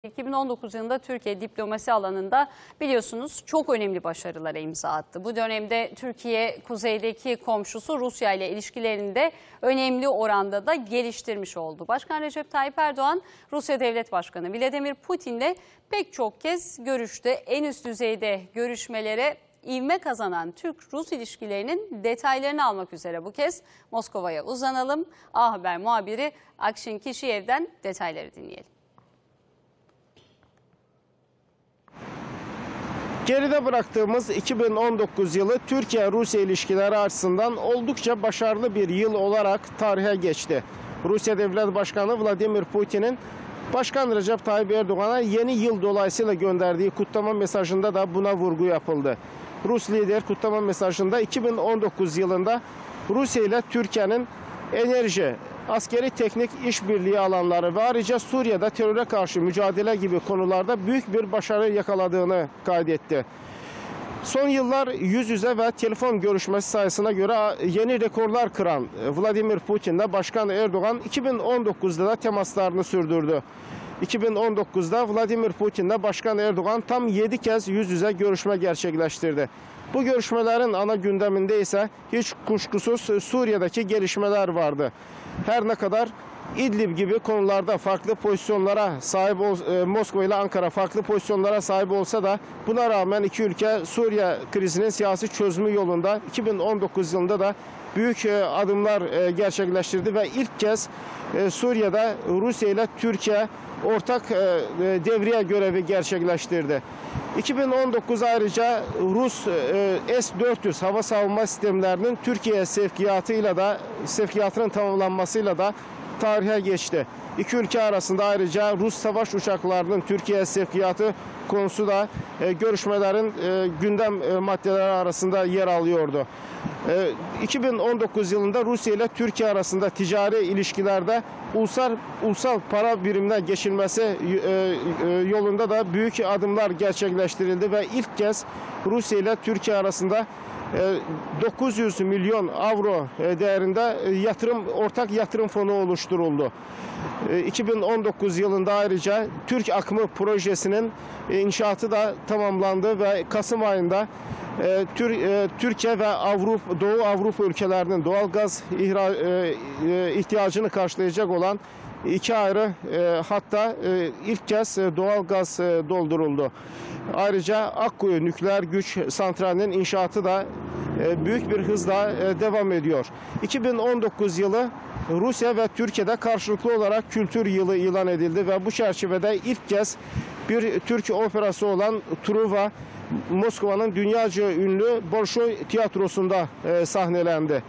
2019 yılında Türkiye diplomasi alanında biliyorsunuz çok önemli başarılara imza attı. Bu dönemde Türkiye kuzeydeki komşusu Rusya ile ilişkilerini de önemli oranda da geliştirmiş oldu. Başkan Recep Tayyip Erdoğan, Rusya Devlet Başkanı Vladimir Putin'le pek çok kez görüştü. En üst düzeyde görüşmelere ivme kazanan Türk-Rus ilişkilerinin detaylarını almak üzere bu kez Moskova'ya uzanalım. A Haber muhabiri Akşin Kişiyev'den detayları dinleyelim. Geride bıraktığımız 2019 yılı Türkiye-Rusya ilişkileri açısından oldukça başarılı bir yıl olarak tarihe geçti. Rusya Devlet Başkanı Vladimir Putin'in Başkan Recep Tayyip Erdoğan'a yeni yıl dolayısıyla gönderdiği kutlama mesajında da buna vurgu yapıldı. Rus lider kutlama mesajında 2019 yılında Rusya ile Türkiye'nin enerji, askeri teknik işbirliği alanları ve ayrıca Suriye'de teröre karşı mücadele gibi konularda büyük bir başarı yakaladığını kaydetti. Son yıllar yüz yüze ve telefon görüşmesi sayısına göre yeni rekorlar kıran Vladimir Putin'le Başkan Erdoğan 2019'da da temaslarını sürdürdü. 2019'da Vladimir Putin'le Başkan Erdoğan tam 7 kez yüz yüze görüşme gerçekleştirdi. Bu görüşmelerin ana gündeminde ise hiç kuşkusuz Suriye'deki gelişmeler vardı. Her ne kadar İdlib gibi konularda farklı pozisyonlara sahip Moskova ile Ankara farklı pozisyonlara sahip olsa da buna rağmen iki ülke Suriye krizinin siyasi çözümü yolunda 2019 yılında da büyük adımlar gerçekleştirdi ve ilk kez Suriye'de Rusya ile Türkiye ortak devriye görevi gerçekleştirdi. 2019 ayrıca Rus S-400 hava savunma sistemlerinin Türkiye sevkiyatının tamamlanmasıyla da tarihe geçti. İki ülke arasında ayrıca Rus savaş uçaklarının Türkiye sevkiyatı konusu da görüşmelerin gündem maddeleri arasında yer alıyordu. 2019 yılında Rusya ile Türkiye arasında ticari ilişkilerde ulusal para birimine geçilmesi yolunda da büyük adımlar gerçekleştirildi ve ilk kez Rusya ile Türkiye arasında 900 milyon avro değerinde ortak yatırım fonu oluşturuldu. 2019 yılında ayrıca Türk Akımı projesinin inşaatı da tamamlandı ve Kasım ayında Türkiye ve Doğu Avrupa ülkelerinin doğal gaz ihtiyacını karşılayacak olan iki ayrı hatta ilk kez doğal gaz dolduruldu. Ayrıca Akkuyu nükleer güç santralinin inşaatı da büyük bir hızla devam ediyor. 2019 yılı Rusya ve Türkiye'de karşılıklı olarak kültür yılı ilan edildi ve bu çerçevede ilk kez bir Türk operası olan Truva Moskova'nın dünyaca ünlü Bolşoy tiyatrosunda sahnelendi.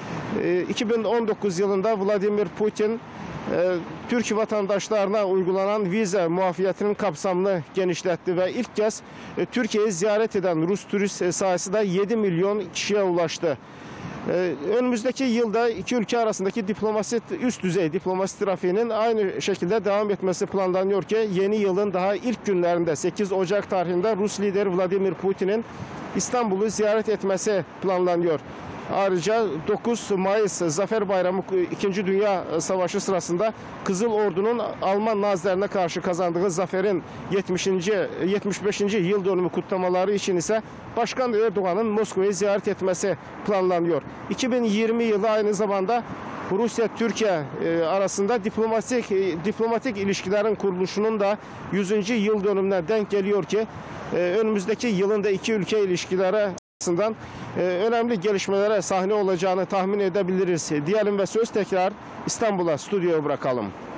2019 yılında Vladimir Putin Türk vatandaşlarına uygulanan vize muafiyetinin kapsamını genişletti ve ilk kez Türkiye'yi ziyaret eden Rus turist sayısı da 7 milyon kişiye ulaştı. Önümüzdeki yılda iki ülke arasındaki üst düzey diplomasi trafiğinin aynı şekilde devam etmesi planlanıyor ki yeni yılın daha ilk günlerinde 8 Ocak tarihinde Rus lideri Vladimir Putin'in İstanbul'u ziyaret etmesi planlanıyor. Ayrıca 9 Mayıs Zafer Bayramı 2. Dünya Savaşı sırasında Kızıl Ordu'nun Alman Nazilerine karşı kazandığı zaferin 75. yıl dönümü kutlamaları için ise Başkan Erdoğan'ın Moskova'yı ziyaret etmesi planlanıyor. 2020 yılı aynı zamanda Rusya-Türkiye arasında diplomatik ilişkilerin kuruluşunun da 100. yıl dönümüne denk geliyor ki önümüzdeki yılın da iki ülke ilişkileri açısından önemli gelişmelere sahne olacağını tahmin edebiliriz diyelim ve söz tekrar İstanbul'a, stüdyoya bırakalım.